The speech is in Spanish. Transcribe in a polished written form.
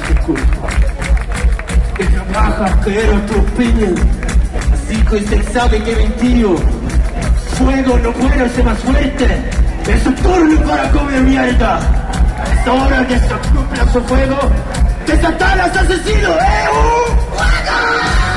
tu culpa. Que trabajas, que era tu opinión. Así que se sabe que mentirio. Fuego no puede ser más fuerte. Es su turno para comer mierda. Es hora que se cumpla su fuego. Que Satanás asesino, ¡Fuego!